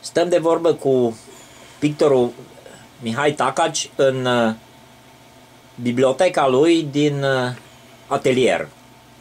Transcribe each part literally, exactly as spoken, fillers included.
Stăm de vorbă cu pictorul Mihai Tacaci în uh, biblioteca lui din uh, atelier.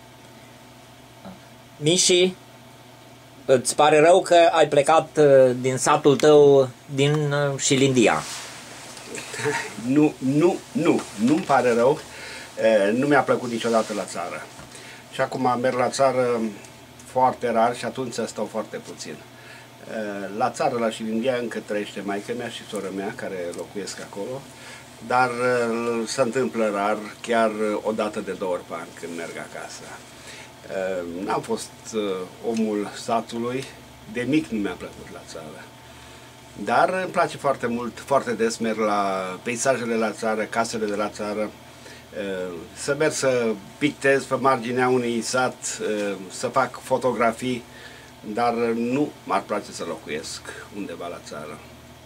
Miși, îți pare rău că ai plecat uh, din satul tău din uh, Șilindia? Nu, nu, nu, nu-mi pare rău. E, nu mi-a plăcut niciodată la țară. Și acum merg la țară foarte rar și atunci stau foarte puțin. E, la țară, la Șilindia, încă trăiește maică mea și sora mea care locuiesc acolo, dar se întâmplă rar, chiar o dată de două ori pe an când merg acasă. N-am fost omul satului, de mic nu mi-a plăcut la țară. Dar îmi place foarte mult, foarte des merg la peisajele la țară, casele de la țară, să merg să pictez pe marginea unui sat, să fac fotografii, dar nu m-ar place să locuiesc undeva la țară.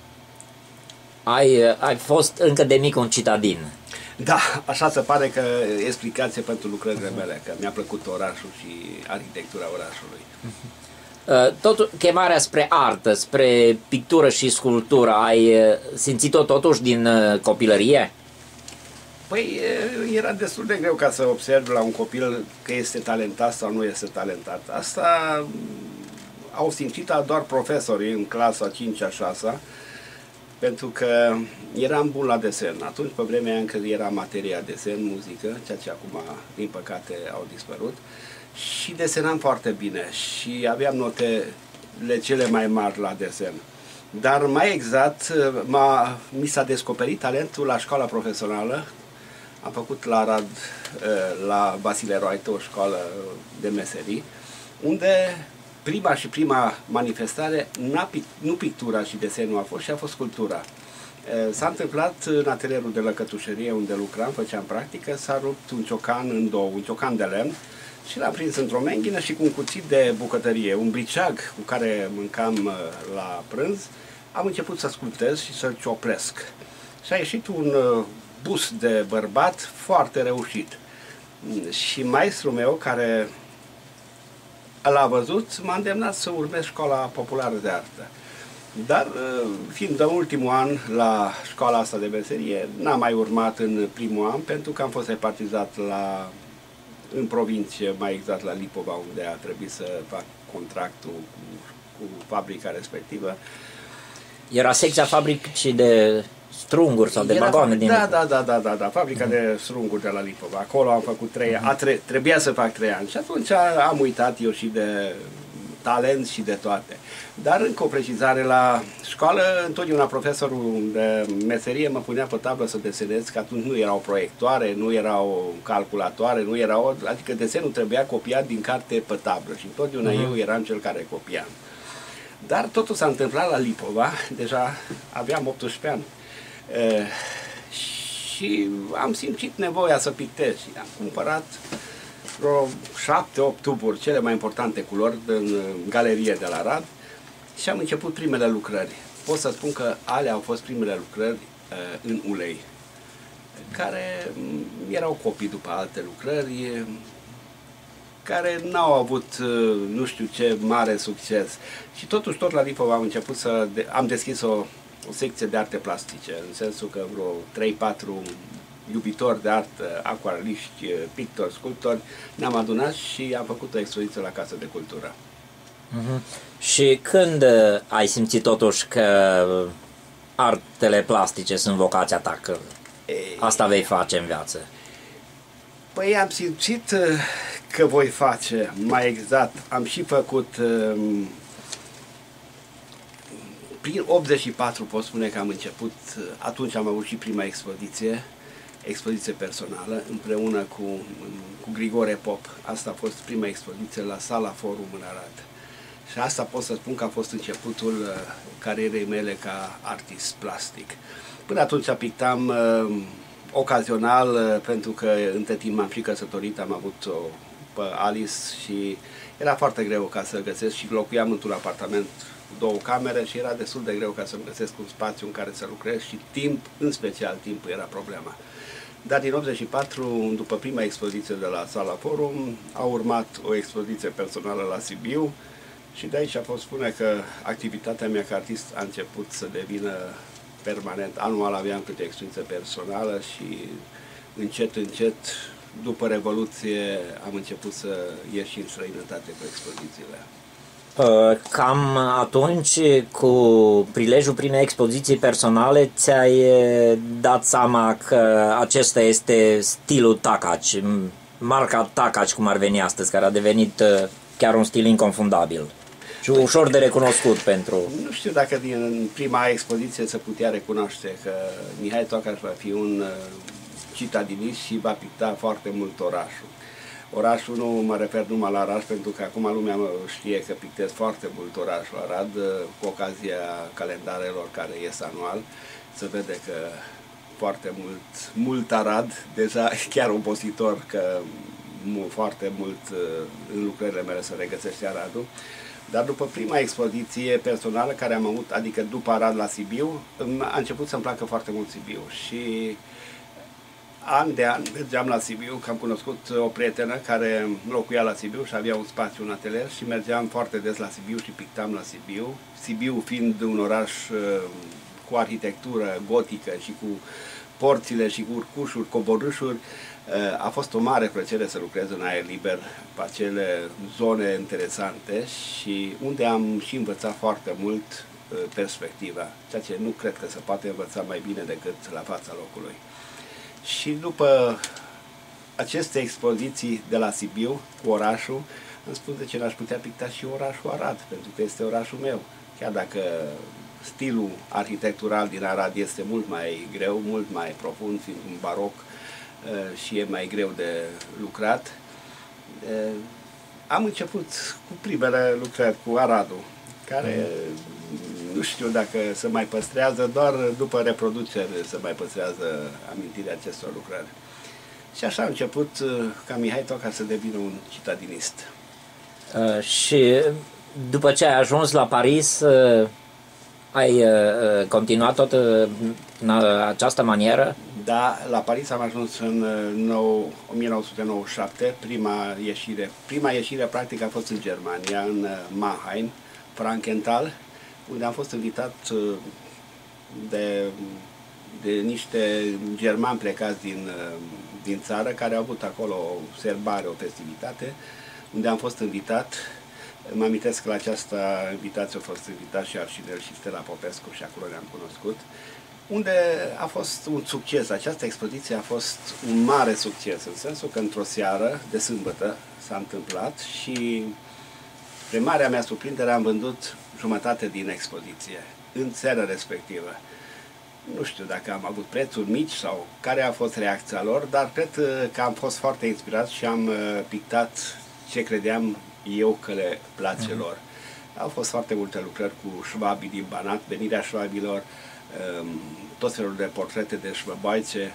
Ai, ai fost încă de mic un citadin. Da, așa se pare că e explicație pentru lucrările mele, că mi-a plăcut orașul și arhitectura orașului. Tot chemarea spre artă, spre pictură și sculptură, ai simțit-o totuși din copilărie? Păi era destul de greu ca să observ la un copil că este talentat sau nu este talentat. Asta au simțit doar profesorii în clasa a cincea, a șasea, pentru că eram bun la desen. Atunci, pe vremea încă era materia desen, muzică, ceea ce acum, din păcate, au dispărut. Și desenam foarte bine și aveam notele cele mai mari la desen. Dar mai exact, m-a, mi s-a descoperit talentul la școala profesională. Am făcut la Arad, la Vasile Roaită, o școală de meserii, unde prima și prima manifestare, nu pictura și desenul a fost, și a fost sculptura. S-a întâmplat în atelierul de lăcătușerie unde lucram, făceam practică, s-a rupt un ciocan în două, un ciocan de lemn, și l-am prins într-o menghină și cu un cuțit de bucătărie, un briceag cu care mâncam la prânz, am început să sculptez și să cioplesc. Și a ieșit un bust de bărbat foarte reușit. Și maestrul meu, care l-a văzut, m-a îndemnat să urmez școala populară de artă. Dar, fiind în ultimul an la școala asta de meserie, n-am mai urmat în primul an, pentru că am fost repartizat la, în provincie, mai exact la Lipova, unde a trebuit să fac contractul cu, cu fabrica respectivă. Era secția fabricii de strunguri sau de Era vagoane din da, da, da, da, da, da, fabrica uh-huh. de strunguri de la Lipova. Acolo am făcut trei ani, uh-huh. tre trebuia să fac trei ani și atunci am uitat eu și de talent și de toate. Dar încă o precizare, la școală întotdeauna profesorul de meserie mă punea pe tablă să desenez, că atunci nu erau proiectoare, nu erau calculatoare, nu erau, adică desenul trebuia copiat din carte pe tablă și întotdeauna uh-huh. eu eram cel care copiam. Dar totul s-a întâmplat la Lipova, deja aveam optsprezece ani. Uh, și am simțit nevoia să pictez și am cumpărat vreo șapte, opt tuburi, cele mai importante culori, în galerie de la Arad, și am început primele lucrări. Pot să spun că alea au fost primele lucrări uh, în ulei, care erau copii după alte lucrări, care n-au avut uh, nu știu ce mare succes. Și totuși tot la Lipova am început să, de am deschis o o secție de arte plastice, în sensul că vreo trei patru iubitori de artă, acuareliști, pictori, sculptori, ne-am adunat și am făcut o expoziție la Casa de Cultură. Uh-huh. Și când ai simțit totuși că artele plastice sunt vocația ta, că Ei, asta vei face în viață? Păi am simțit că voi face, mai exact, am și făcut. Prin optzeci și patru pot spune că am început, atunci am avut și prima expoziție, expoziție personală, împreună cu, cu Grigore Pop. Asta a fost prima expoziție la Sala Forum în Arad. Și asta pot să spun că a fost începutul carierei mele ca artist plastic. Până atunci pictam uh, ocazional, uh, pentru că între timp m-am și căsătorit, am avut-o pe Alice și era foarte greu ca să găsesc și locuiam într-un apartament două camere și era destul de greu ca să-mi găsesc un spațiu în care să lucrez și timp, în special timpul, era problema. Dar din optzeci și patru, după prima expoziție de la Sala Forum, a urmat o expoziție personală la Sibiu Și de aici pot spune că activitatea mea ca artist a început să devină permanent. Anual aveam câte expoziție personală și încet, încet, după Revoluție, am început să ieși în străinătate cu expozițiile. Cam atunci, cu prilejul primei expoziții personale, ți-ai dat seama că acesta este stilul Takács, marca Takács, cum ar veni astăzi, care a devenit chiar un stil inconfundabil și ușor de recunoscut pentru... Nu știu dacă din prima expoziție se putea recunoaște că Mihai Takács va fi un citadinist și va picta foarte mult orașul. Orașul nu mă refer numai la oraș, pentru că acum lumea știe că pictez foarte mult orașul Arad, cu ocazia calendarelor care ies anual. Se vede că foarte mult, mult Arad, deja chiar obositor că foarte mult în lucrările mele se regăsește Aradul. Dar după prima expoziție personală care am avut, adică după Arad la Sibiu, a început să-mi placă foarte mult Sibiu și an de an mergeam la Sibiu, că am cunoscut o prietenă care locuia la Sibiu și avea un spațiu, un atelier și mergeam foarte des la Sibiu și pictam la Sibiu. Sibiu fiind un oraș cu arhitectură gotică și cu porțile și cu urcușuri, coborâșuri, a fost o mare plăcere să lucrez în aer liber pe acele zone interesante și unde am și învățat foarte mult perspectiva, ceea ce nu cred că se poate învăța mai bine decât la fața locului. Și după aceste expoziții de la Sibiu, cu orașul, îmi spun de ce n-aș putea picta și orașul Arad, pentru că este orașul meu. Chiar dacă stilul arhitectural din Arad este mult mai greu, mult mai profund, fiind un baroc și e mai greu de lucrat, am început cu primele lucrări cu Aradul, care nu știu dacă se mai păstrează, doar după reproducere se mai păstrează amintirea acestor lucrări. Și așa a început ca Mihai Takács să devină un citadinist. Uh, și după ce ai ajuns la Paris, uh, ai uh, continuat tot uh, în această manieră? Da, la Paris am ajuns în o mie nouă sute nouăzeci și șapte, prima ieșire. Prima ieșire practic a fost în Germania, în Mannheim, Frankenthal, unde am fost invitat de, de niște germani plecați din, din țară, care au avut acolo o serbare, o festivitate, unde am fost invitat. Mă amintesc că la această invitație au fost invitat și Arșinel și Stella Popescu și acolo ne-am cunoscut, unde a fost un succes. Această expoziție a fost un mare succes, în sensul că într-o seară de sâmbătă s-a întâmplat și spre marea mea surprindere am vândut jumătate din expoziție în seara respectivă. Nu știu dacă am avut prețuri mici sau care a fost reacția lor, dar cred că am fost foarte inspirat și am pictat ce credeam eu că le place lor. Au fost foarte multe lucrări cu șvabii din Banat, venirea șvabilor, tot felul de portrete de șvăboaice,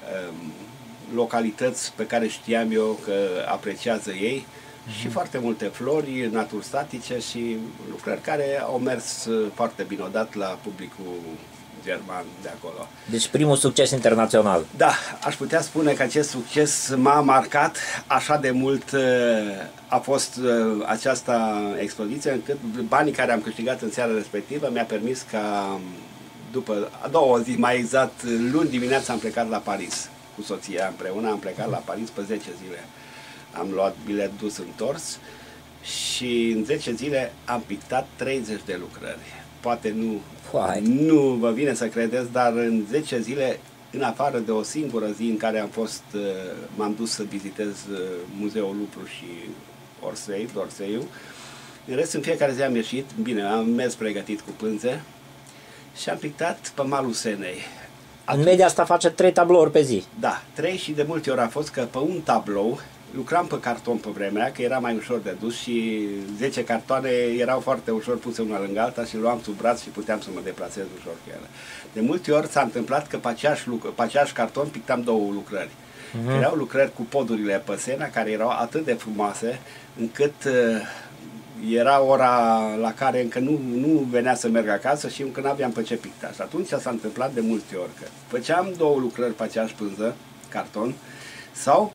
localități pe care știam eu că apreciază ei, și foarte multe flori naturstatice și lucrări care au mers foarte bine odată la publicul german de acolo. Deci primul succes internațional. Da, aș putea spune că acest succes m-a marcat așa de mult, a fost această expoziție, încât banii care am câștigat în seara respectivă mi-a permis ca după a doua zi, mai exact luni dimineața, am plecat la Paris cu soția împreună, am plecat la Paris pe zece zile. Am luat bilet dus întors și în zece zile am pictat treizeci de lucrări. Poate nu, nu vă vine să credeți, dar în zece zile, în afară de o singură zi în care am fost, m-am dus să vizitez Muzeul Lupru și Orsay, Orsayul, în rest, în fiecare zi am ieșit, bine, am mers pregătit cu pânze și am pictat pe malul Senei. În media asta face trei tablouri pe zi. Da, trei, și de multe ori a fost că pe un tablou lucram pe carton pe vremea, că era mai ușor de dus și zece cartoane erau foarte ușor puse una lângă alta și luam sub braț și puteam să mă deplasez ușor cu ele. De multe ori s-a întâmplat că pe aceeași, pe aceeași carton pictam două lucrări. Uh-huh. Erau lucrări cu podurile pe Sena, care erau atât de frumoase, încât uh, era ora la care încă nu, nu venea să merg acasă și încă nu aveam pe ce picta. Și atunci s-a întâmplat de multe ori că făceam două lucrări pe aceeași pânză, carton, sau